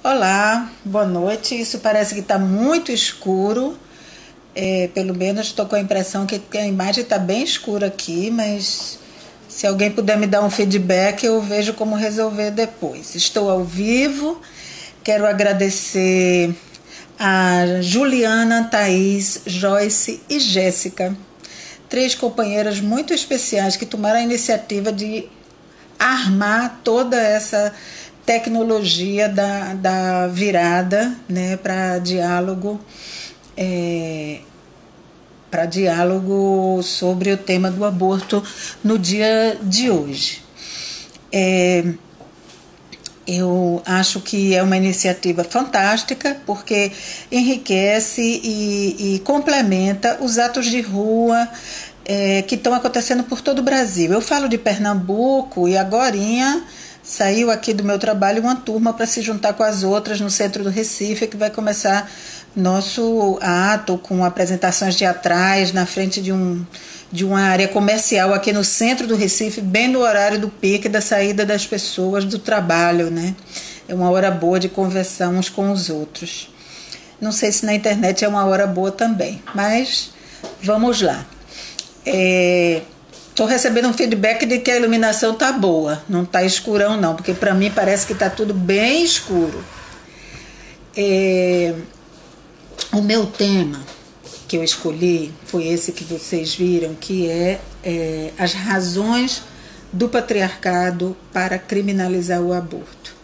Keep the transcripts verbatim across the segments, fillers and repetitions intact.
Olá, boa noite. Isso parece que está muito escuro. É, pelo menos estou com a impressão que a imagem está bem escura aqui, mas se alguém puder me dar um feedback, eu vejo como resolver depois. Estou ao vivo. Quero agradecer a Juliana, Thaís, Joyce e Jéssica, três companheiras muito especiais que tomaram a iniciativa de armar toda essa tecnologia da, da virada, né, para diálogo, é, para diálogo sobre o tema do aborto no dia de hoje. É, eu acho que é uma iniciativa fantástica, porque enriquece e, e complementa os atos de rua é, que estão acontecendo por todo o Brasil. Eu falo de Pernambuco e agorinha saiu aqui do meu trabalho uma turma para se juntar com as outras no centro do Recife, que vai começar nosso ato com apresentações teatrais na frente de, um, de uma área comercial aqui no centro do Recife, bem no horário do pique da saída das pessoas do trabalho, né? É uma hora boa de conversar uns com os outros. Não sei se na internet é uma hora boa também, mas vamos lá. É... Estou recebendo um feedback de que a iluminação está boa, não está escurão não, porque para mim parece que está tudo bem escuro. É, o meu tema que eu escolhi foi esse que vocês viram, que é, é as razões do patriarcado para criminalizar o aborto.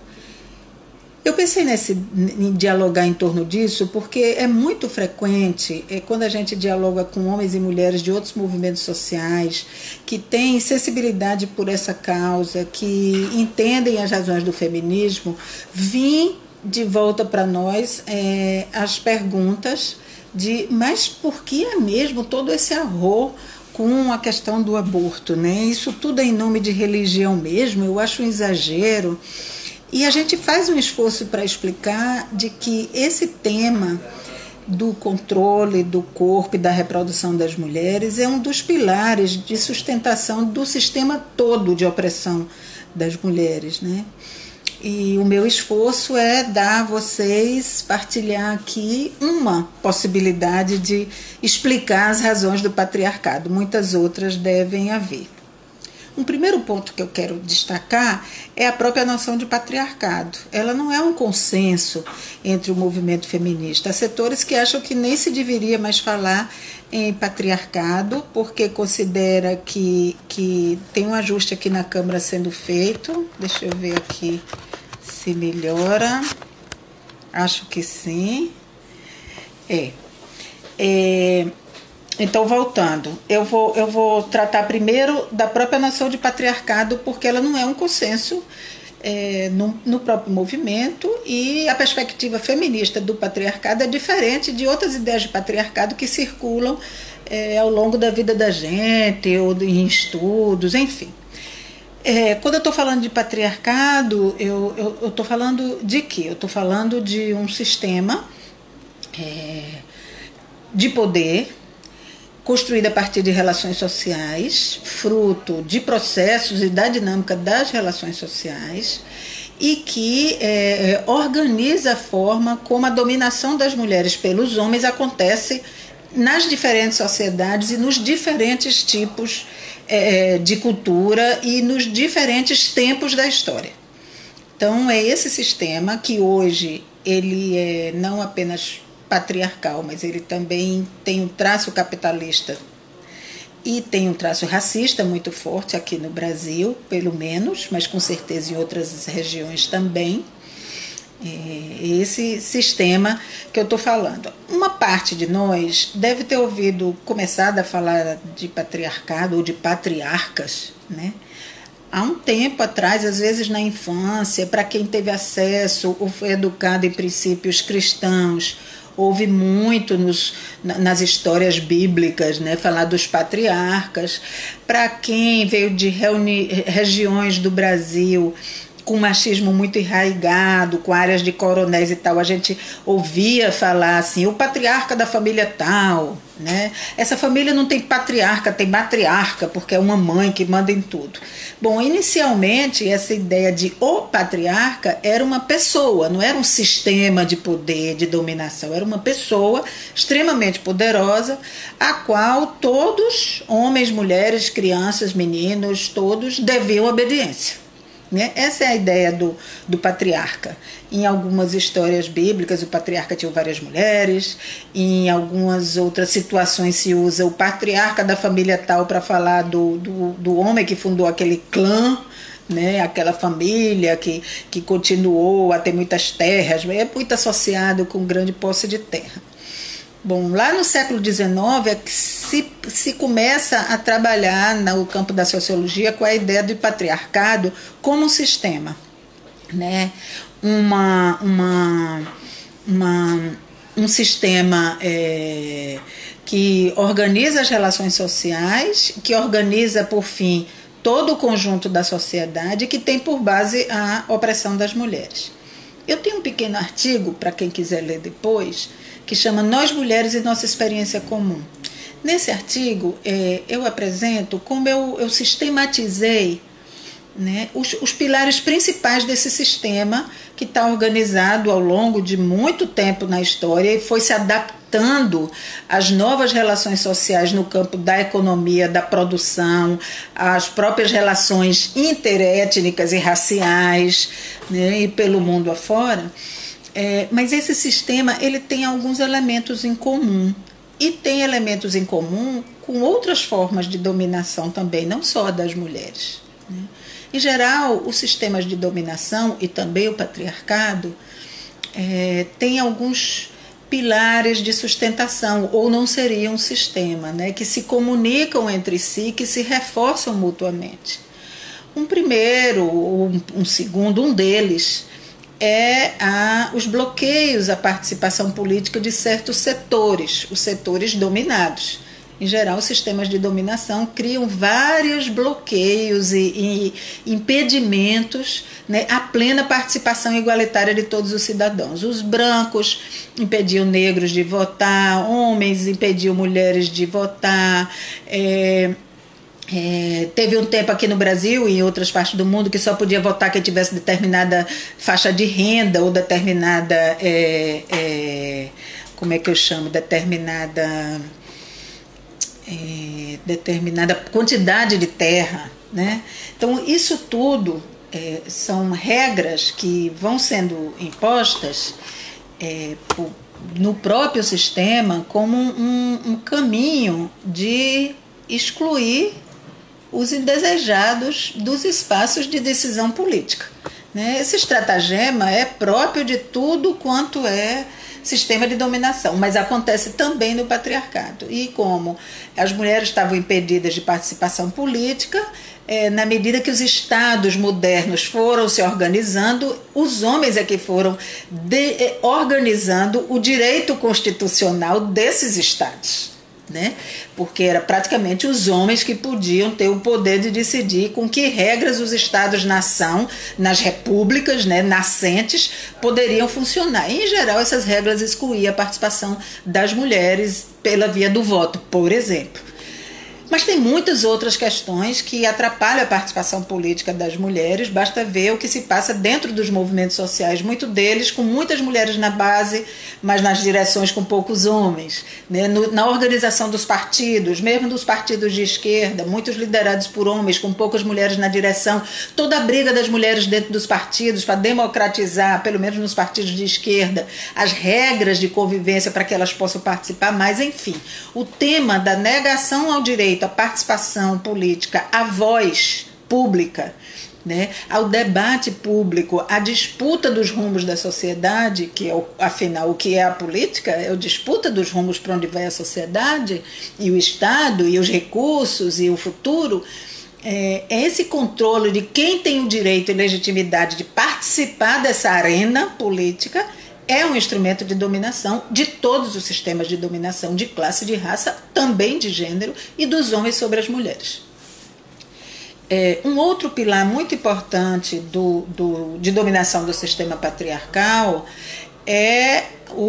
Eu pensei nesse, em dialogar em torno disso porque é muito frequente é, quando a gente dialoga com homens e mulheres de outros movimentos sociais que têm sensibilidade por essa causa, que entendem as razões do feminismo, vir de volta para nós é, as perguntas de mas por que é mesmo todo esse arro com a questão do aborto, né? Isso tudo é em nome de religião mesmo? Eu acho um exagero. E a gente faz um esforço para explicar de que esse tema do controle do corpo e da reprodução das mulheres é um dos pilares de sustentação do sistema todo de opressão das mulheres, né? E o meu esforço é dar a vocês, partilhar aqui uma possibilidade de explicar as razões do patriarcado. Muitas outras devem haver. Um primeiro ponto que eu quero destacar é a própria noção de patriarcado. Ela não é um consenso entre o movimento feminista. Há setores que acham que nem se deveria mais falar em patriarcado, porque considera que, que tem um ajuste aqui na Câmara sendo feito. Deixa eu ver aqui se melhora. Acho que sim. É. É... Então, voltando, eu vou, eu vou tratar primeiro da própria noção de patriarcado, porque ela não é um consenso é, no, no próprio movimento, e a perspectiva feminista do patriarcado é diferente de outras ideias de patriarcado que circulam é, ao longo da vida da gente, ou em estudos, enfim. É, quando eu estou falando de patriarcado, eu estou falando de quê? Eu estou falando de um sistema é, de poder construída a partir de relações sociais, fruto de processos e da dinâmica das relações sociais, e que é, organiza a forma como a dominação das mulheres pelos homens acontece nas diferentes sociedades e nos diferentes tipos é, de cultura e nos diferentes tempos da história. Então é esse sistema que hoje ele é não apenas patriarcal, mas ele também tem um traço capitalista e tem um traço racista muito forte aqui no Brasil, pelo menos, mas com certeza em outras regiões também. É esse sistema que eu estou falando. Uma parte de nós deve ter ouvido, começado a falar de patriarcado ou de patriarcas, né? Há um tempo atrás, às vezes na infância, para quem teve acesso ou foi educado em princípios cristãos, houve muito nos, nas histórias bíblicas, né, falar dos patriarcas. Para quem veio de reuni, regiões do Brasil com machismo muito enraigado, com áreas de coronéis e tal, a gente ouvia falar assim, o patriarca da família tal, né? Essa família não tem patriarca, tem matriarca, porque é uma mãe que manda em tudo. Bom, inicialmente essa ideia de o patriarca era uma pessoa, não era um sistema de poder, de dominação, era uma pessoa extremamente poderosa, a qual todos, homens, mulheres, crianças, meninos, todos deviam obediência. Né? Essa é a ideia do, do patriarca. Em algumas histórias bíblicas, o patriarca tinha várias mulheres, em algumas outras situações se usa o patriarca da família tal para falar do, do, do homem que fundou aquele clã, né? Aquela família que, que continuou a ter muitas terras, é muito associado com grande posse de terra. Bom, lá no século dezenove é que se, se começa a trabalhar no campo da sociologia com a ideia do patriarcado como um sistema, né? Uma, uma, uma, um sistema é, que organiza as relações sociais, que organiza, por fim, todo o conjunto da sociedade, que tem por base a opressão das mulheres. Eu tenho um pequeno artigo, para quem quiser ler depois, que chama Nós Mulheres e Nossa Experiência Comum. Nesse artigo, é, eu apresento como eu, eu sistematizei, né, os, os pilares principais desse sistema que está organizado ao longo de muito tempo na história e foi se adaptando às novas relações sociais no campo da economia, da produção, às próprias relações interétnicas e raciais, né, e pelo mundo afora. É, mas esse sistema ele tem alguns elementos em comum e tem elementos em comum com outras formas de dominação também, não só das mulheres, né? Em geral, os sistemas de dominação e também o patriarcado é, têm alguns pilares de sustentação, ou não seria um sistema, né, que se comunicam entre si, que se reforçam mutuamente. Um primeiro, um, um segundo, um deles é a, os bloqueios à participação política de certos setores, os setores dominados. Em geral, os sistemas de dominação criam vários bloqueios e, e impedimentos, né, à plena participação igualitária de todos os cidadãos. Os brancos impediam negros de votar, homens impediam mulheres de votar. É, é, teve um tempo aqui no Brasil e em outras partes do mundo que só podia votar quem tivesse determinada faixa de renda ou determinada, é, é, como é que eu chamo, determinada... É, determinada quantidade de terra, né? Então isso tudo é, são regras que vão sendo impostas é, por, no próprio sistema como um, um caminho de excluir os indesejados dos espaços de decisão política, né? Esse estratagema é próprio de tudo quanto é sistema de dominação, mas acontece também no patriarcado. E como as mulheres estavam impedidas de participação política, é, na medida que os estados modernos foram se organizando, os homens é que foram de, organizando o direito constitucional desses estados, né? Porque era praticamente os homens que podiam ter o poder de decidir com que regras os estados-nação, nas repúblicas, né, nascentes, poderiam funcionar. E, em geral, essas regras excluíam a participação das mulheres pela via do voto, por exemplo. Mas tem muitas outras questões que atrapalham a participação política das mulheres, basta ver o que se passa dentro dos movimentos sociais, muito deles com muitas mulheres na base, mas nas direções com poucos homens, né? No, na organização dos partidos, mesmo dos partidos de esquerda, muitos liderados por homens, com poucas mulheres na direção, toda a briga das mulheres dentro dos partidos para democratizar, pelo menos nos partidos de esquerda, as regras de convivência para que elas possam participar mais, enfim. O tema da negação ao direito a participação política, a voz pública, né, ao debate público, a disputa dos rumos da sociedade, que é, afinal, o que é a política? É a disputa dos rumos para onde vai a sociedade e o Estado e os recursos e o futuro. É, é esse controle de quem tem o direito e legitimidade de participar dessa arena política é um instrumento de dominação de todos os sistemas de dominação de classe, de raça, também de gênero e dos homens sobre as mulheres. é, um outro pilar muito importante do, do, de dominação do sistema patriarcal é o,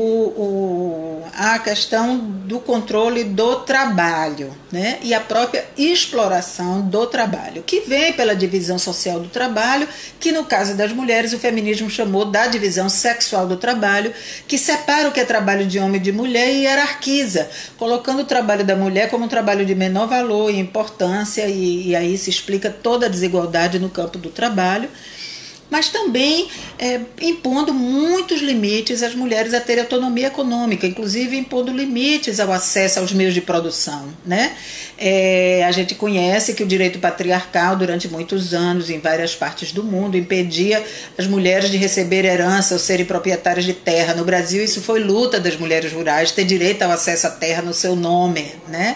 o, a questão do controle do trabalho, né? E a própria exploração do trabalho, que vem pela divisão social do trabalho, que no caso das mulheres o feminismo chamou da divisão sexual do trabalho, que separa o que é trabalho de homem e de mulher e hierarquiza, colocando o trabalho da mulher como um trabalho de menor valor e importância, e, e aí se explica toda a desigualdade no campo do trabalho, mas também é, impondo muitos limites às mulheres a terem autonomia econômica, inclusive impondo limites ao acesso aos meios de produção, né? É, a gente conhece que o direito patriarcal, durante muitos anos, em várias partes do mundo, impedia as mulheres de receber herança ou serem proprietárias de terra. No Brasil, isso foi luta das mulheres rurais, ter direito ao acesso à terra no seu nome, né?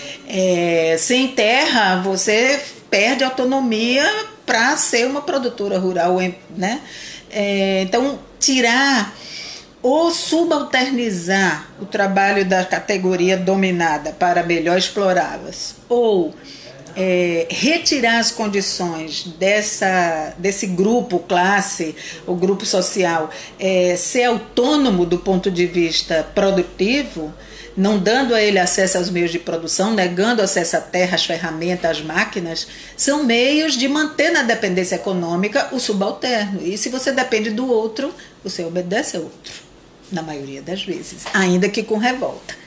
É, sem terra, você perde autonomia para ser uma produtora rural, né? É, então, tirar ou subalternizar o trabalho da categoria dominada para melhor explorá-las, ou é, retirar as condições dessa, desse grupo, classe, ou grupo social, é, ser autônomo do ponto de vista produtivo, não dando a ele acesso aos meios de produção, negando acesso à terra, às ferramentas, às máquinas, são meios de manter na dependência econômica o subalterno. E se você depende do outro, você obedece ao outro, na maioria das vezes, ainda que com revolta.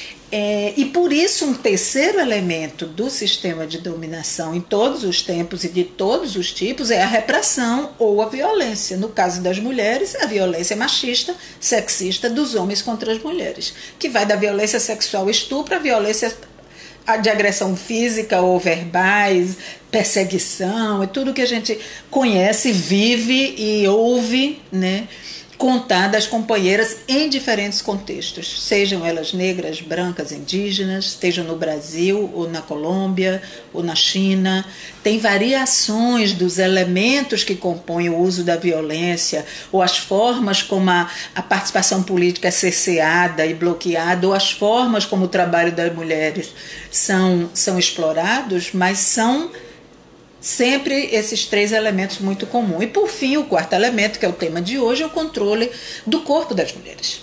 É, e por isso um terceiro elemento do sistema de dominação em todos os tempos e de todos os tipos é a repressão ou a violência. No caso das mulheres, a violência machista, sexista dos homens contra as mulheres, que vai da violência sexual estupro à violência de agressão física ou verbais, perseguição, é tudo que a gente conhece, vive e ouve, né, contar das companheiras em diferentes contextos, sejam elas negras, brancas, indígenas, estejam no Brasil ou na Colômbia ou na China. Tem variações dos elementos que compõem o uso da violência ou as formas como a, a participação política é cerceada e bloqueada, ou as formas como o trabalho das mulheres são, são explorados, mas são sempre esses três elementos muito comuns. E por fim, o quarto elemento, que é o tema de hoje, é o controle do corpo das mulheres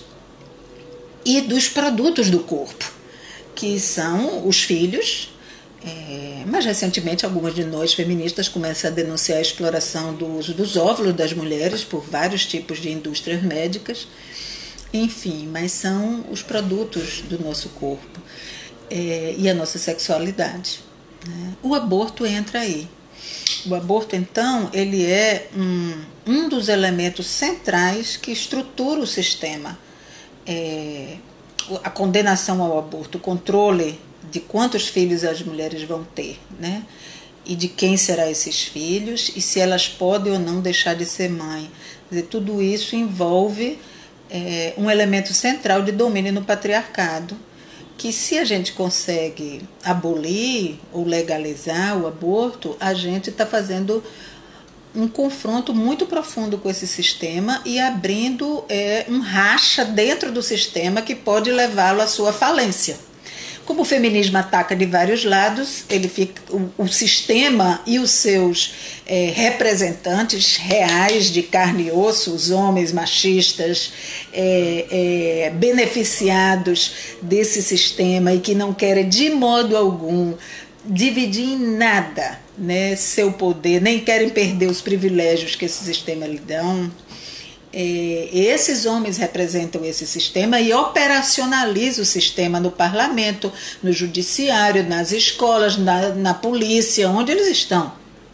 e dos produtos do corpo, que são os filhos. É, mas recentemente algumas de nós feministas começam a denunciar a exploração do uso dos óvulos das mulheres por vários tipos de indústrias médicas. Enfim, mas são os produtos do nosso corpo, é, e a nossa sexualidade, né? O aborto entra aí. O aborto, então, ele é um, um dos elementos centrais que estrutura o sistema. É, a condenação ao aborto, o controle de quantos filhos as mulheres vão ter, né? E de quem serão esses filhos, e se elas podem ou não deixar de ser mãe. Quer dizer, tudo isso envolve é, um elemento central de domínio no patriarcado, que se a gente consegue abolir ou legalizar o aborto, a gente está fazendo um confronto muito profundo com esse sistema e abrindo é, um racha dentro do sistema que pode levá-lo à sua falência. Como o feminismo ataca de vários lados, ele fica, o, o sistema e os seus é, representantes reais de carne e osso, os homens machistas, é, é, beneficiados desse sistema e que não querem de modo algum dividir em nada, né, seu poder, nem querem perder os privilégios que esse sistema lhe dão. É, esses homens representam esse sistema e operacionalizam o sistema no parlamento, no judiciário, nas escolas, na, na polícia, onde eles estão.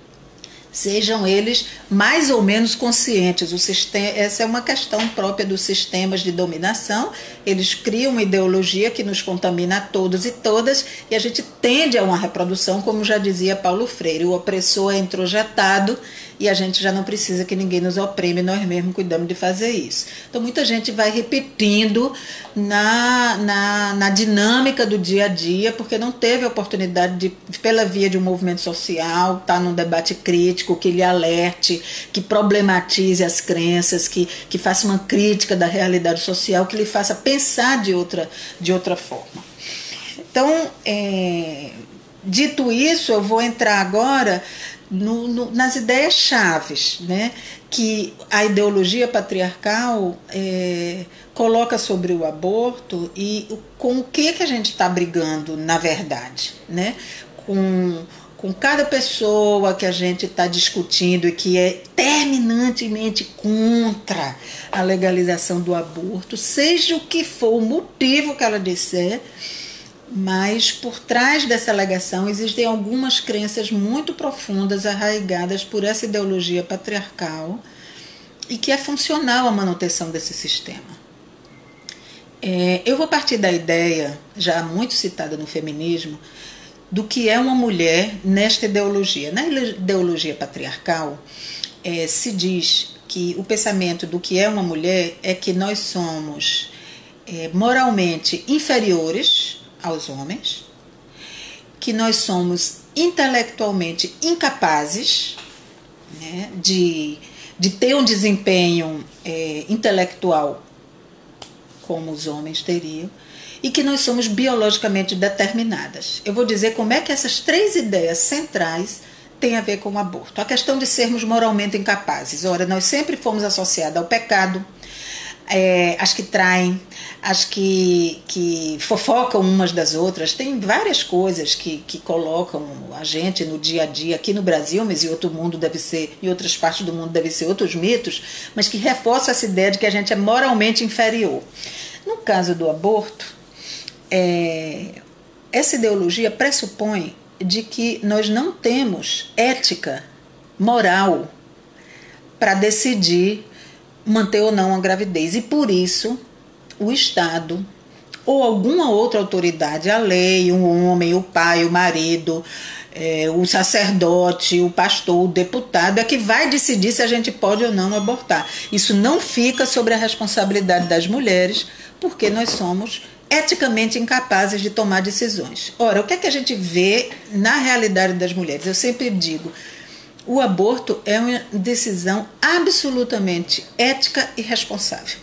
Sejam eles mais ou menos conscientes. O sistema, essa é uma questão própria dos sistemas de dominação. Eles criam uma ideologia que nos contamina a todos e todas, e a gente tende a uma reprodução, como já dizia Paulo Freire. O opressor é introjetado e a gente já não precisa que ninguém nos oprime, nós mesmos cuidamos de fazer isso. Então muita gente vai repetindo na, na, na dinâmica do dia a dia, porque não teve a oportunidade de, pela via de um movimento social, estar num debate crítico, que lhe alerte, que problematize as crenças, que, que faça uma crítica da realidade social, que lhe faça pensar de outra, de outra forma. Então, é, dito isso, eu vou entrar agora no, no, nas ideias chaves, né, que a ideologia patriarcal é, coloca sobre o aborto e com o que, que a gente está brigando, na verdade, né, com, com cada pessoa que a gente está discutindo e que é terminantemente contra a legalização do aborto, seja o que for o motivo que ela disser. Mas por trás dessa alegação existem algumas crenças muito profundas arraigadas por essa ideologia patriarcal e que é funcional à manutenção desse sistema. É, eu vou partir da ideia, já muito citada no feminismo, do que é uma mulher nesta ideologia. Na ideologia patriarcal, é, se diz que o pensamento do que é uma mulher é que nós somos é, moralmente inferiores aos homens, que nós somos intelectualmente incapazes, né, de, de ter um desempenho é, intelectual como os homens teriam, e que nós somos biologicamente determinadas. Eu vou dizer como é que essas três ideias centrais têm a ver com o aborto. A questão de sermos moralmente incapazes. Ora, nós sempre fomos associadas ao pecado, É, as que traem, as que, que fofocam umas das outras. Tem várias coisas que, que colocam a gente no dia a dia, aqui no Brasil, mas em outro mundo deve ser, em outras partes do mundo deve ser outros mitos, mas que reforçam essa ideia de que a gente é moralmente inferior. No caso do aborto, é, essa ideologia pressupõe de que nós não temos ética moral para decidir manter ou não a gravidez. E por isso o Estado ou alguma outra autoridade, a lei, um homem, o pai, o marido, é, o sacerdote, o pastor, o deputado, é que vai decidir se a gente pode ou não abortar. Isso não fica sobre a responsabilidade das mulheres, porque nós somos eticamente incapazes de tomar decisões. Ora, o que é que a gente vê na realidade das mulheres? Eu sempre digo, o aborto é uma decisão absolutamente ética e responsável.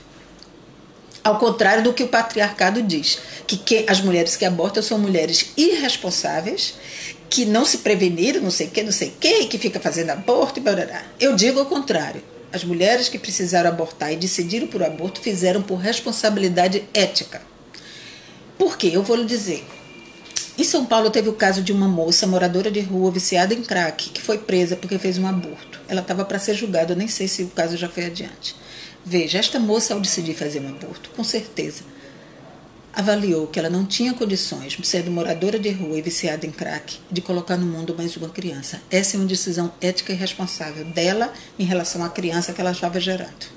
Ao contrário do que o patriarcado diz, que as mulheres que abortam são mulheres irresponsáveis, que não se preveniram, não sei o que, não sei o que, e que fica fazendo aborto e barará. Eu digo ao contrário. As mulheres que precisaram abortar e decidiram por aborto fizeram por responsabilidade ética. Por quê? Eu vou lhe dizer. Em São Paulo teve o caso de uma moça moradora de rua viciada em crack que foi presa porque fez um aborto. Ela estava para ser julgada, eu nem sei se o caso já foi adiante. Veja, esta moça ao decidir fazer um aborto, com certeza, avaliou que ela não tinha condições, sendo moradora de rua e viciada em crack, de colocar no mundo mais uma criança. Essa é uma decisão ética e responsável dela em relação à criança que ela estava gerando.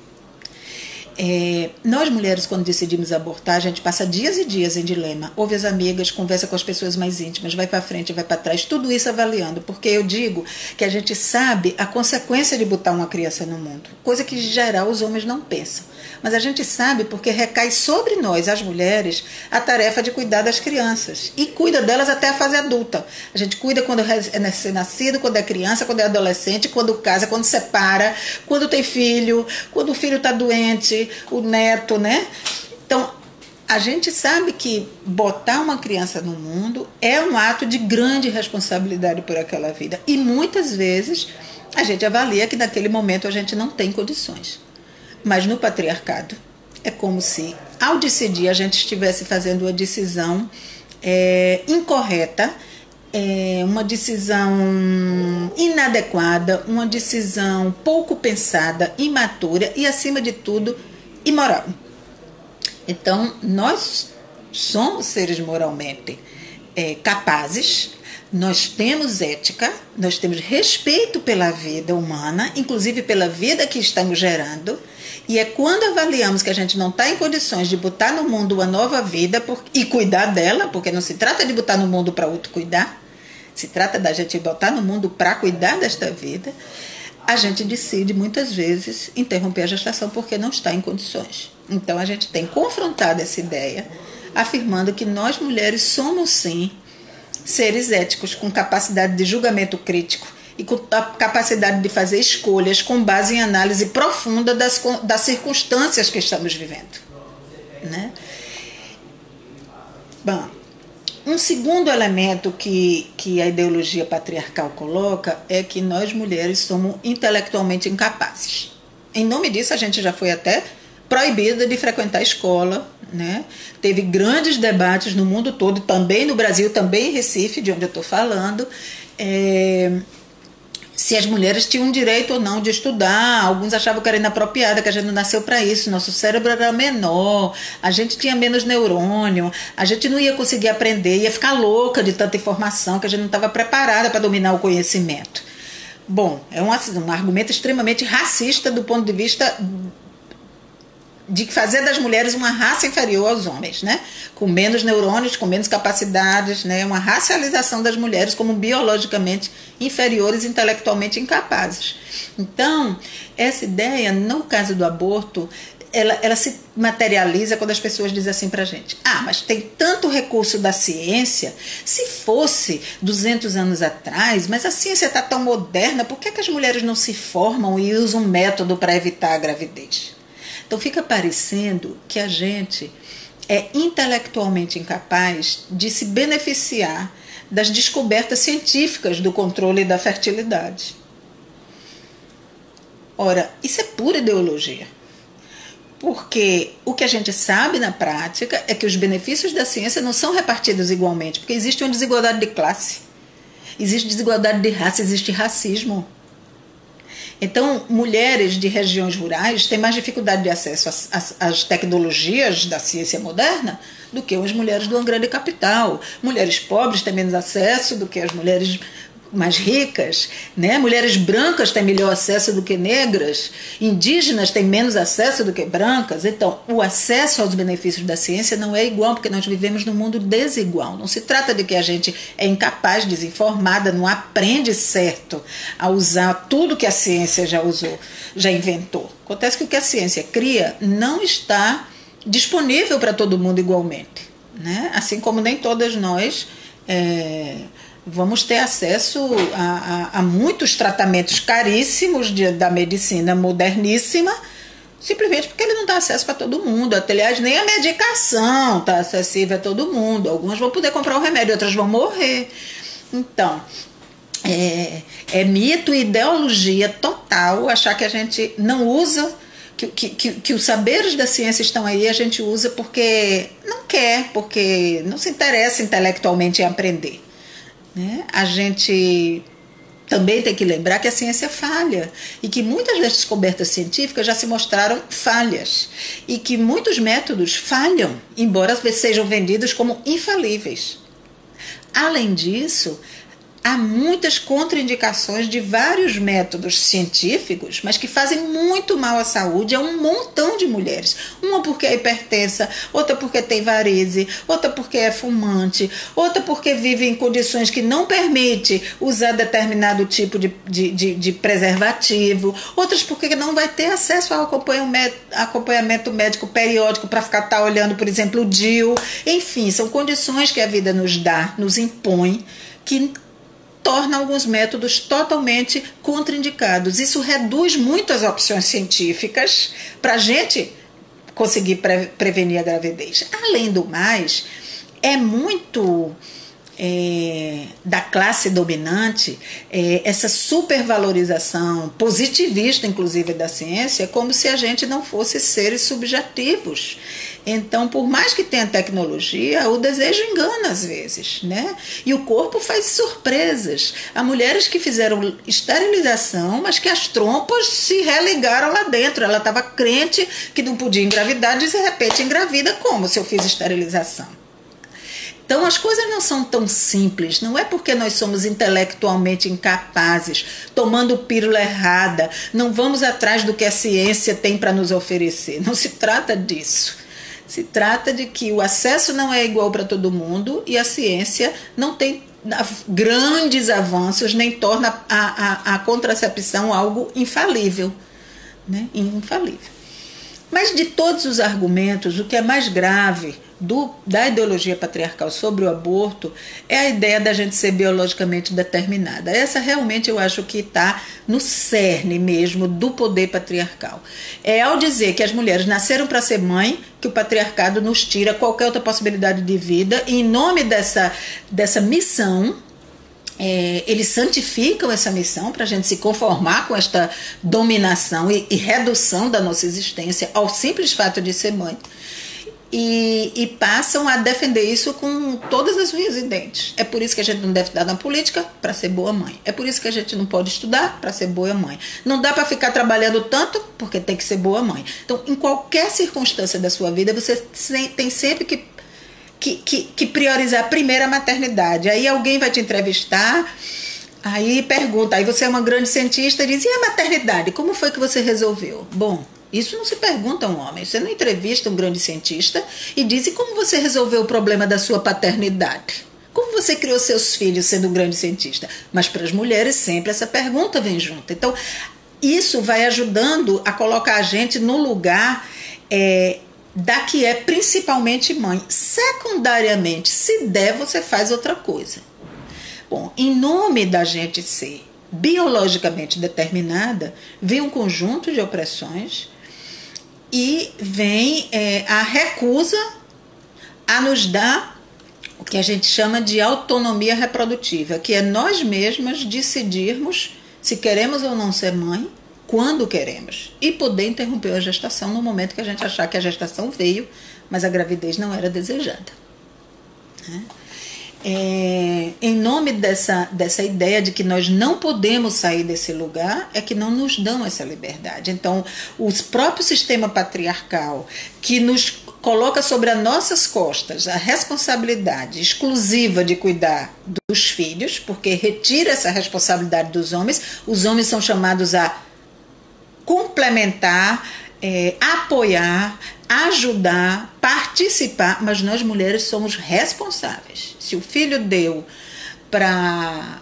É, nós mulheres, quando decidimos abortar, a gente passa dias e dias em dilema, ouve as amigas, conversa com as pessoas mais íntimas, vai para frente, vai para trás, tudo isso avaliando, porque eu digo que a gente sabe a consequência de botar uma criança no mundo, coisa que em geral os homens não pensam, mas a gente sabe porque recai sobre nós, as mulheres, a tarefa de cuidar das crianças, e cuida delas até a fase adulta. A gente cuida quando é nascido, quando é criança, quando é adolescente, quando casa, quando separa, quando tem filho, quando o filho está doente, o neto, né? Então, a gente sabe que botar uma criança no mundo é um ato de grande responsabilidade por aquela vida. E muitas vezes a gente avalia que naquele momento a gente não tem condições. Mas no patriarcado é como se, ao decidir, a gente estivesse fazendo uma decisão é, incorreta, é, uma decisão inadequada, uma decisão pouco pensada, imatura e, acima de tudo, imoral. Então, nós somos seres moralmente é, capazes, nós temos ética, nós temos respeito pela vida humana, inclusive pela vida que estamos gerando, e é quando avaliamos que a gente não está em condições de botar no mundo uma nova vida por, e cuidar dela, porque não se trata de botar no mundo para outro cuidar, se trata da gente botar no mundo para cuidar desta vida, a gente decide muitas vezes interromper a gestação porque não está em condições. Então a gente tem confrontado essa ideia, afirmando que nós mulheres somos sim seres éticos com capacidade de julgamento crítico e com a capacidade de fazer escolhas com base em análise profunda das, das circunstâncias que estamos vivendo, né? Bom, Um segundo elemento que, que a ideologia patriarcal coloca é que nós mulheres somos intelectualmente incapazes. Em nome disso, a gente já foi até proibida de frequentar a escola, né? Teve grandes debates no mundo todo, também no Brasil, também em Recife, de onde eu estou falando, é, se as mulheres tinham direito ou não de estudar. Alguns achavam que era inapropriada, que a gente não nasceu para isso, nosso cérebro era menor, a gente tinha menos neurônio, a gente não ia conseguir aprender, ia ficar louca de tanta informação, que a gente não estava preparada para dominar o conhecimento. Bom, é um, um argumento extremamente racista do ponto de vista de fazer das mulheres uma raça inferior aos homens, né? Com menos neurônios, com menos capacidades, né? Uma racialização das mulheres como biologicamente inferiores, intelectualmente incapazes. Então, essa ideia, no caso do aborto, ela, ela se materializa quando as pessoas dizem assim pra gente: ah, mas tem tanto recurso da ciência, se fosse duzentos anos atrás, mas a ciência está tão moderna, por que, que as mulheres não se formam e usam um método para evitar a gravidez? Então fica parecendo que a gente é intelectualmente incapaz de se beneficiar das descobertas científicas do controle da fertilidade. Ora, isso é pura ideologia. Porque o que a gente sabe na prática é que os benefícios da ciência não são repartidos igualmente, porque existe uma desigualdade de classe, existe desigualdade de raça, existe racismo. Então, mulheres de regiões rurais têm mais dificuldade de acesso às, às, às tecnologias da ciência moderna do que as mulheres de uma grande capital. Mulheres pobres têm menos acesso do que as mulheres mais ricas, né? Mulheres brancas têm melhor acesso do que negras, indígenas têm menos acesso do que brancas. Então, o acesso aos benefícios da ciência não é igual, porque nós vivemos num mundo desigual. Não se trata de que a gente é incapaz, desinformada, não aprende certo a usar tudo que a ciência já usou, já inventou. Acontece que o que a ciência cria não está disponível para todo mundo igualmente, né? Assim como nem todas nós é, vamos ter acesso a, a, a muitos tratamentos caríssimos de, da medicina moderníssima, simplesmente porque ele não dá acesso para todo mundo. Aliás, nem a medicação está acessível a todo mundo. Algumas vão poder comprar o remédio, outras vão morrer. Então, é, é mito e ideologia total achar que a gente não usa, que, que, que, que os saberes da ciência estão aí, a gente usa porque não quer, porque não se interessa intelectualmente em aprender. Né? A gente também tem que lembrar que a ciência falha e que muitas das descobertas científicas já se mostraram falhas e que muitos métodos falham, embora sejam vendidos como infalíveis. Além disso, há muitas contraindicações de vários métodos científicos, mas que fazem muito mal à saúde a um montão de mulheres. Uma porque é hipertensa, outra porque tem varize, outra porque é fumante, outra porque vive em condições que não permite usar determinado tipo de, de, de, de preservativo, outras porque não vai ter acesso ao acompanhamento, acompanhamento médico periódico para ficar tá olhando, por exemplo, o D I U. Enfim, são condições que a vida nos dá, nos impõe, que torna alguns métodos totalmente contraindicados. Isso reduz muito as opções científicas para a gente conseguir pre prevenir a gravidez. Além do mais, é muito é, da classe dominante é, essa supervalorização positivista, inclusive, da ciência, como se a gente não fosse seres subjetivos. Então, por mais que tenha tecnologia, o desejo engana às vezes, né? E o corpo faz surpresas. Há mulheres que fizeram esterilização, mas que as trompas se religaram lá dentro. Ela estava crente que não podia engravidar, e de repente engravida. Como se eu fiz esterilização? Então, as coisas não são tão simples. Não é porque nós somos intelectualmente incapazes, tomando pílula errada, não vamos atrás do que a ciência tem para nos oferecer. Não se trata disso. Se trata de que o acesso não é igual para todo mundo e a ciência não tem grandes avanços, nem torna a, a, a contracepção algo infalível, né? Infalível. Mas de todos os argumentos, o que é mais grave do, da ideologia patriarcal sobre o aborto é a ideia da gente ser biologicamente determinada. Essa realmente eu acho que está no cerne mesmo do poder patriarcal. É ao dizer que as mulheres nasceram para ser mãe que o patriarcado nos tira qualquer outra possibilidade de vida, e em nome dessa, dessa missão, É, eles santificam essa missão para a gente se conformar com esta dominação e, e redução da nossa existência ao simples fato de ser mãe. E, e passam a defender isso com todas as unhas e dentes. É por isso que a gente não deve estudar na política para ser boa mãe. É por isso que a gente não pode estudar para ser boa mãe. Não dá para ficar trabalhando tanto porque tem que ser boa mãe. Então, em qualquer circunstância da sua vida, você tem sempre que Que, que, que priorizar primeiro a maternidade. Aí alguém vai te entrevistar, aí pergunta, aí você é uma grande cientista e diz, e a maternidade, como foi que você resolveu? Bom, isso não se pergunta a um homem. Você não entrevista um grande cientista e diz, e como você resolveu o problema da sua paternidade? Como você criou seus filhos sendo um grande cientista? Mas para as mulheres sempre essa pergunta vem junto. Então, isso vai ajudando a colocar a gente no lugar é, da que é principalmente mãe. Secundariamente, se der, você faz outra coisa. Bom, em nome da gente ser biologicamente determinada, vem um conjunto de opressões e vem é, a recusa a nos dar o que a gente chama de autonomia reprodutiva, que é nós mesmas decidirmos se queremos ou não ser mãe, quando queremos, e poder interromper a gestação no momento que a gente achar que a gestação veio, mas a gravidez não era desejada. É, em nome dessa, dessa ideia de que nós não podemos sair desse lugar, é que não nos dão essa liberdade. Então, o próprio sistema patriarcal, que nos coloca sobre as nossas costas a responsabilidade exclusiva de cuidar dos filhos, porque retira essa responsabilidade dos homens, os homens são chamados a complementar, é, apoiar, ajudar, participar, mas nós mulheres somos responsáveis. Se o filho deu para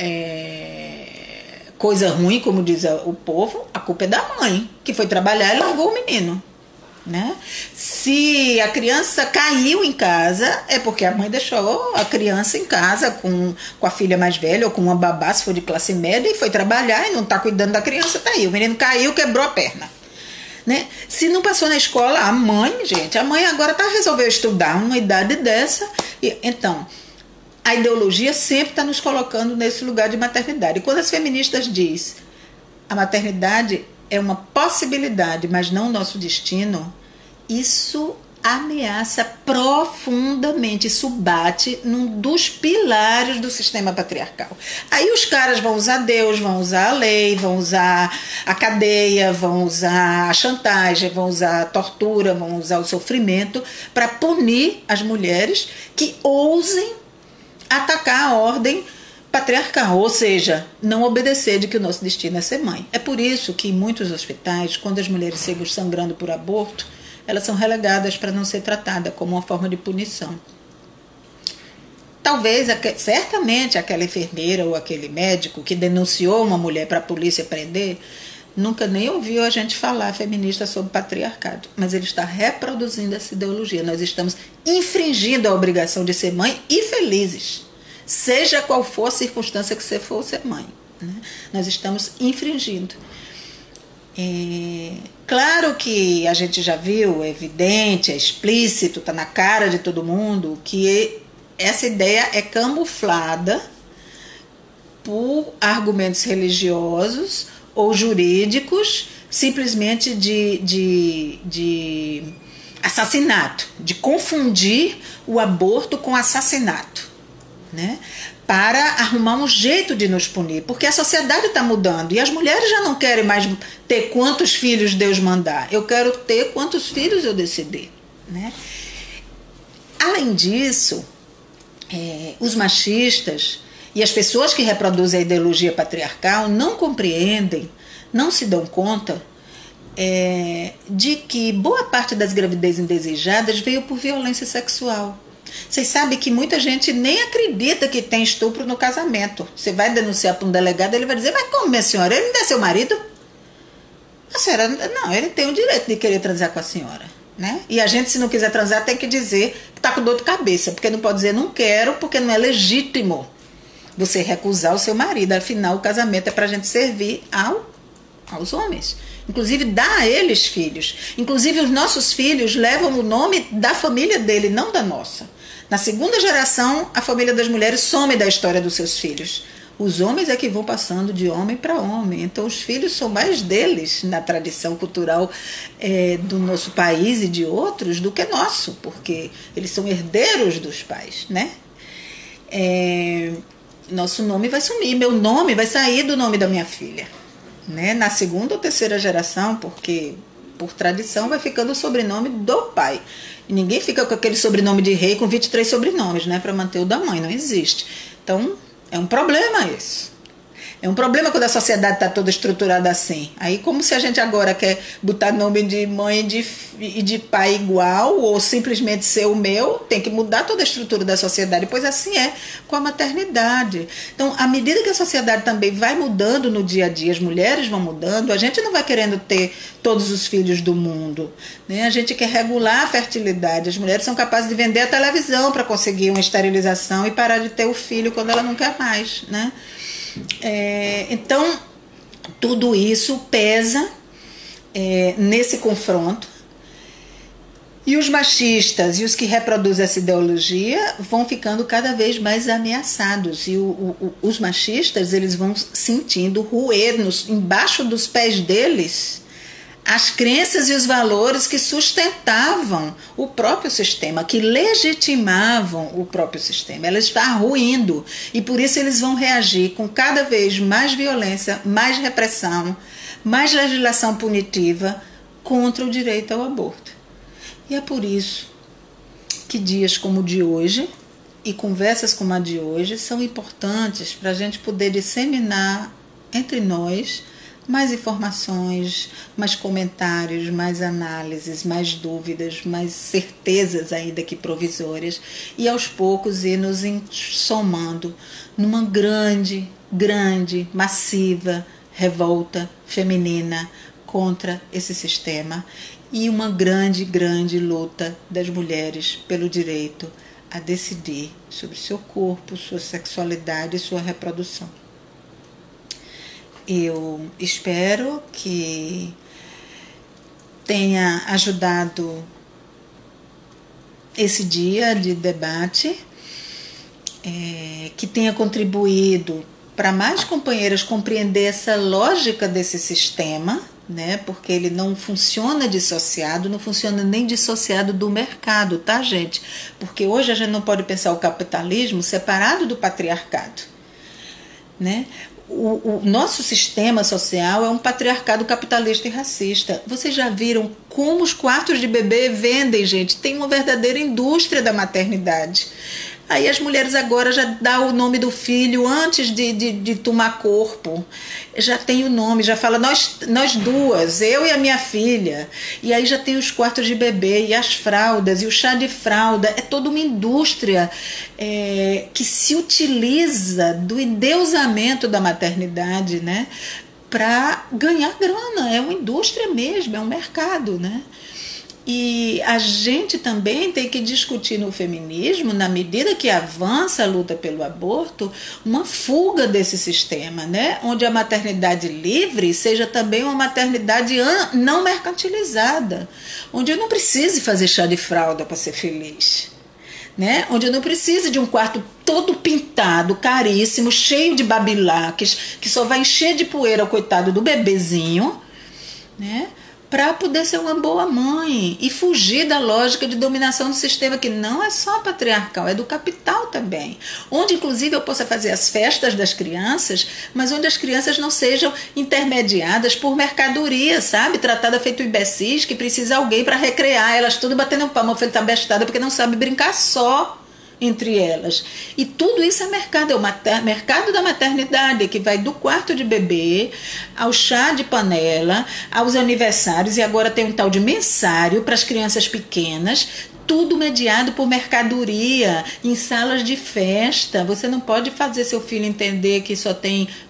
é, coisa ruim, como diz o povo, a culpa é da mãe, que foi trabalhar e largou o menino. Né? Se a criança caiu em casa, é porque a mãe deixou a criança em casa com, com a filha mais velha ou com uma babá, se for de classe média, e foi trabalhar e não está cuidando da criança, tá aí. O menino caiu, quebrou a perna. Né? Se não passou na escola, a mãe, gente, a mãe agora tá, resolveu estudar uma idade dessa. E, então, a ideologia sempre está nos colocando nesse lugar de maternidade. E quando as feministas dizem a maternidade é uma possibilidade, mas não o nosso destino, isso ameaça profundamente, isso bate num dos pilares do sistema patriarcal. Aí os caras vão usar Deus, vão usar a lei, vão usar a cadeia, vão usar a chantagem, vão usar a tortura, vão usar o sofrimento para punir as mulheres que ousem atacar a ordem patriarcal, ou seja, não obedecer de que o nosso destino é ser mãe. É por isso que em muitos hospitais, quando as mulheres chegam sangrando por aborto, elas são relegadas para não ser tratadas como uma forma de punição. Talvez, certamente, aquela enfermeira ou aquele médico que denunciou uma mulher para a polícia prender, nunca nem ouviu a gente falar feminista sobre patriarcado, mas ele está reproduzindo essa ideologia. Nós estamos infringindo a obrigação de ser mãe e felizes, seja qual for a circunstância que você for ser mãe. Né? Nós estamos infringindo. É, claro que a gente já viu, é evidente, é explícito, está na cara de todo mundo, que essa ideia é camuflada por argumentos religiosos ou jurídicos, simplesmente de, de, de assassinato, de confundir o aborto com assassinato, né? Para arrumar um jeito de nos punir, porque a sociedade está mudando e as mulheres já não querem mais ter quantos filhos Deus mandar, eu quero ter quantos filhos eu decidir, né? Além disso, é, os machistas e as pessoas que reproduzem a ideologia patriarcal não compreendem, não se dão conta é, de que boa parte das gravidez indesejadas veio por violência sexual. Vocês sabem que muita gente nem acredita que tem estupro no casamento. Você vai denunciar para um delegado, ele vai dizer, mas como, minha senhora, ele não é seu marido? A senhora, não, ele tem o direito de querer transar com a senhora. né? E a gente, se não quiser transar, tem que dizer que está com dor de cabeça, porque não pode dizer não quero, porque não é legítimo você recusar o seu marido. Afinal, o casamento é para a gente servir ao, aos homens. Inclusive, dá a eles filhos. Inclusive, os nossos filhos levam o nome da família dele, não da nossa. Na segunda geração, a família das mulheres some da história dos seus filhos. Os homens é que vão passando de homem para homem. Então, os filhos são mais deles na tradição cultural é, do nosso país e de outros do que nosso, porque eles são herdeiros dos pais, né? É, nosso nome vai sumir, meu nome vai sair do nome da minha filha, né? Na segunda ou terceira geração, porque por tradição vai ficando o sobrenome do pai. E ninguém fica com aquele sobrenome de rei com vinte e três sobrenomes, né? Para manter o da mãe, não existe. Então, é um problema isso. É um problema quando a sociedade está toda estruturada assim. Aí, como se a gente agora quer botar nome de mãe e de, e de pai igual, ou simplesmente ser o meu, tem que mudar toda a estrutura da sociedade. Pois assim é com a maternidade. Então, à medida que a sociedade também vai mudando no dia a dia, as mulheres vão mudando, a gente não vai querendo ter todos os filhos do mundo, né? A gente quer regular a fertilidade. As mulheres são capazes de vender a televisão para conseguir uma esterilização e parar de ter o filho quando ela não quer mais, né? É, então, tudo isso pesa é, nesse confronto, e os machistas e os que reproduzem essa ideologia vão ficando cada vez mais ameaçados, e o, o, os machistas eles vão sentindo roer nos, embaixo dos pés deles as crenças e os valores que sustentavam o próprio sistema, que legitimavam o próprio sistema. Ela está ruindo, e por isso eles vão reagir com cada vez mais violência, mais repressão, mais legislação punitiva contra o direito ao aborto. E é por isso que dias como o de hoje e conversas como a de hoje são importantes para a gente poder disseminar entre nós mais informações, mais comentários, mais análises, mais dúvidas, mais certezas ainda que provisórias, e aos poucos ir nos somando numa grande, grande, massiva revolta feminina contra esse sistema, e uma grande, grande luta das mulheres pelo direito a decidir sobre seu corpo, sua sexualidade e sua reprodução. Eu espero que tenha ajudado esse dia de debate, é, que tenha contribuído para mais companheiras compreender essa lógica desse sistema, né? Porque ele não funciona dissociado, não funciona nem dissociado do mercado, tá, gente? Porque hoje a gente não pode pensar o capitalismo separado do patriarcado, né? O, o nosso sistema social é um patriarcado capitalista e racista. Vocês já viram como os quartos de bebê vendem, gente? Tem uma verdadeira indústria da maternidade. Aí as mulheres agora já dão o nome do filho antes de, de, de tomar corpo. Já tem o nome, já fala nós, nós duas, eu e a minha filha. E aí já tem os quartos de bebê e as fraldas e o chá de fralda. É toda uma indústria é, que se utiliza do endeusamento da maternidade, né, para ganhar grana. É uma indústria mesmo, é um mercado, né? E a gente também tem que discutir no feminismo, na medida que avança a luta pelo aborto, uma fuga desse sistema, né? Onde a maternidade livre seja também uma maternidade não mercantilizada, onde eu não precise fazer chá de fralda para ser feliz, né? Onde eu não precise de um quarto todo pintado, caríssimo, cheio de babilaques, que só vai encher de poeira o coitado do bebezinho, né? Para poder ser uma boa mãe e fugir da lógica de dominação do sistema, que não é só patriarcal, é do capital também. Onde, inclusive, eu possa fazer as festas das crianças, mas onde as crianças não sejam intermediadas por mercadoria, sabe? Tratada feito imbecis, que precisa de alguém para recrear, elas tudo batendo palma, feita bestada, porque não sabe brincar só entre elas. E tudo isso é mercado, é o mater, mercado da maternidade, que vai do quarto de bebê ao chá de panela, aos aniversários, e agora tem um tal de mensário para as crianças pequenas, tudo mediado por mercadoria, em salas de festa. Você não pode fazer seu filho entender que só tem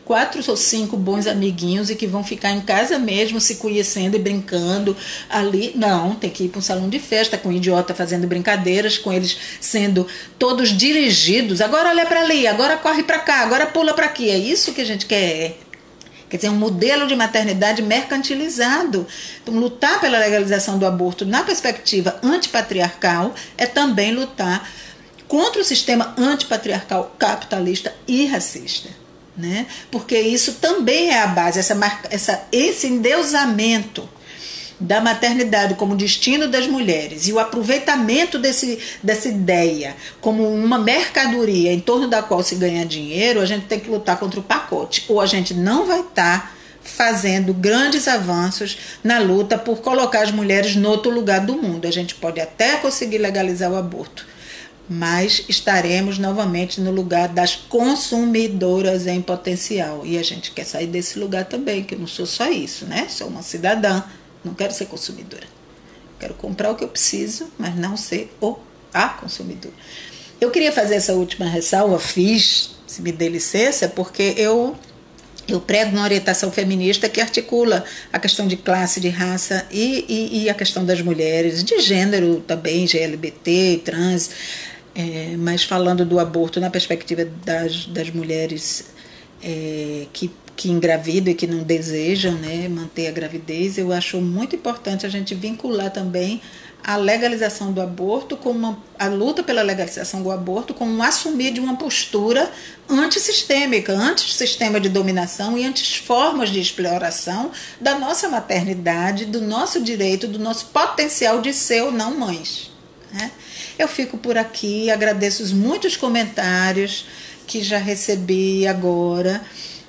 quatro ou cinco bons amiguinhos e que vão ficar em casa mesmo se conhecendo e brincando ali. Não, tem que ir para um salão de festa com um idiota fazendo brincadeiras, com eles sendo todos dirigidos. Agora olha para ali, agora corre para cá, agora pula para aqui. É isso que a gente quer. Quer dizer, um modelo de maternidade mercantilizado. Então, lutar pela legalização do aborto na perspectiva antipatriarcal é também lutar contra o sistema antipatriarcal capitalista e racista. Né? Porque isso também é a base, essa marca, essa, esse endeusamento da maternidade como destino das mulheres e o aproveitamento desse, dessa ideia como uma mercadoria em torno da qual se ganha dinheiro, a gente tem que lutar contra o pacote, ou a gente não vai estar fazendo grandes avanços na luta por colocar as mulheres no outro lugar do mundo. A gente pode até conseguir legalizar o aborto, mas estaremos novamente no lugar das consumidoras em potencial, e a gente quer sair desse lugar também, que eu não sou só isso, né? Sou uma cidadã. Não quero ser consumidora. Quero comprar o que eu preciso, mas não ser o, a consumidora. Eu queria fazer essa última ressalva, fiz, se me dê licença, porque eu, eu prego uma orientação feminista que articula a questão de classe, de raça e, e, e a questão das mulheres, de gênero também, G L B T, trans, é, mas falando do aborto na perspectiva das, das mulheres é, que que engravidam e que não desejam, né, manter a gravidez. Eu acho muito importante a gente vincular também a legalização do aborto, com uma, a luta pela legalização do aborto, com um assumir de uma postura antissistêmica, antissistema de dominação e anti-formas de exploração da nossa maternidade, do nosso direito, do nosso potencial de ser ou não mães. Né? Eu fico por aqui, agradeço os muitos comentários que já recebi agora.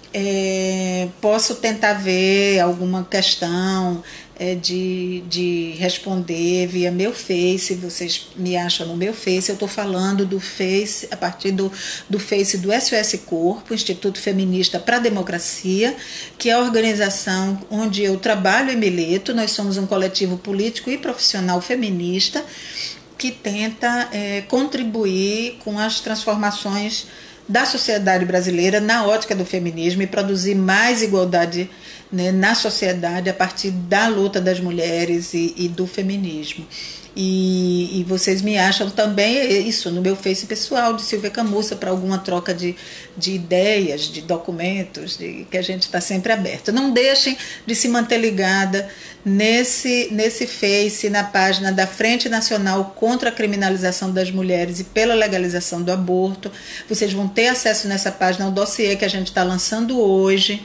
É, posso tentar ver alguma questão é, de, de responder via meu Face. Vocês me acham no meu Face. Eu estou falando do Face a partir do, do Face do S O S Corpo, Instituto Feminista para a Democracia, que é a organização onde eu trabalho e milito. Nós somos um coletivo político e profissional feminista que tenta é, contribuir com as transformações da sociedade brasileira na ótica do feminismo e produzir mais igualdade, né, na sociedade a partir da luta das mulheres e, e do feminismo. E, e vocês me acham também isso no meu Face pessoal de Silvia Camussa para alguma troca de, de ideias, de documentos, de, que a gente está sempre aberto. Não deixem de se manter ligada nesse, nesse Face, na página da Frente Nacional contra a Criminalização das Mulheres e pela Legalização do Aborto. Vocês vão ter acesso nessa página ao dossiê que a gente está lançando hoje,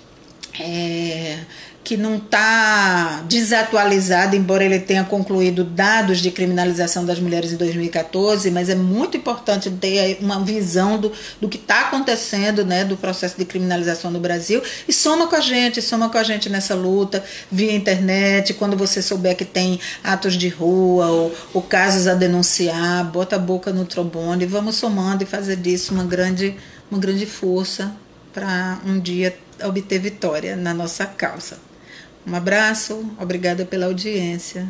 é, que não está desatualizado, embora ele tenha concluído dados de criminalização das mulheres em dois mil e quatorze, mas é muito importante ter uma visão do, do que está acontecendo, né, do processo de criminalização no Brasil, e soma com a gente, soma com a gente nessa luta, via internet, quando você souber que tem atos de rua ou, ou casos a denunciar, bota a boca no trombone, vamos somando e fazer disso uma grande, uma grande força para um dia obter vitória na nossa causa. Um abraço, obrigada pela audiência.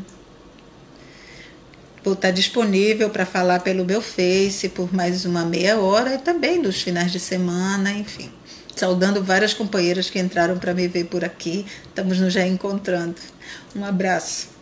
Vou estar disponível para falar pelo meu Face por mais uma meia hora e também nos finais de semana, enfim. Saudando várias companheiras que entraram para me ver por aqui. Estamos nos já encontrando. Um abraço.